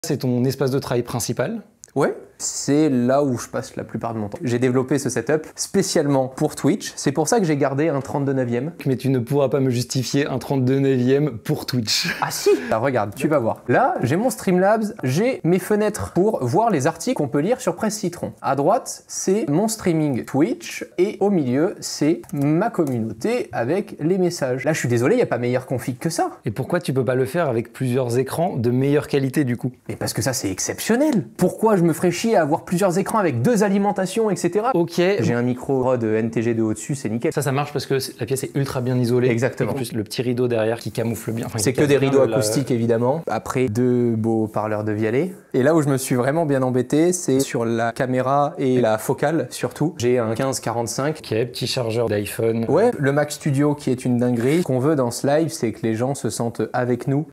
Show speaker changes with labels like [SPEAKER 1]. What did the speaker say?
[SPEAKER 1] C'est ton espace de travail principal?
[SPEAKER 2] Ouais, c'est là où je passe la plupart de mon temps. J'ai développé ce setup spécialement pour Twitch. C'est pour ça que j'ai gardé un 32/9e.
[SPEAKER 1] Mais tu ne pourras pas me justifier un 32/9e pour Twitch.
[SPEAKER 2] Ah si! Bah regarde, tu vas voir. Là, j'ai mon Streamlabs, j'ai mes fenêtres pour voir les articles qu'on peut lire sur Presse Citron. À droite, c'est mon streaming Twitch et au milieu, c'est ma communauté avec les messages. Là, je suis désolé, il n'y a pas meilleure config que ça.
[SPEAKER 1] Et pourquoi tu peux pas le faire avec plusieurs écrans de meilleure qualité du coup?
[SPEAKER 2] Et parce que ça, c'est exceptionnel. Pourquoi je me ferais chier à avoir plusieurs écrans avec 2 alimentations, etc.
[SPEAKER 1] Ok.
[SPEAKER 2] J'ai un micro Rode NTG2 au-dessus, c'est nickel.
[SPEAKER 1] Ça marche parce que la pièce est ultra bien isolée.
[SPEAKER 2] Exactement.
[SPEAKER 1] Et en plus, le petit rideau derrière qui camoufle bien. Enfin,
[SPEAKER 2] C'est que des rideaux acoustiques évidemment. Après 2 beaux parleurs de Vialet. Et là où je me suis vraiment bien embêté, c'est sur la caméra et la focale surtout. J'ai un 1545.
[SPEAKER 1] Ok, petit chargeur d'iPhone.
[SPEAKER 2] Ouais, le Mac Studio qui est une dinguerie. Ce qu'on veut dans ce live, c'est que les gens se sentent avec nous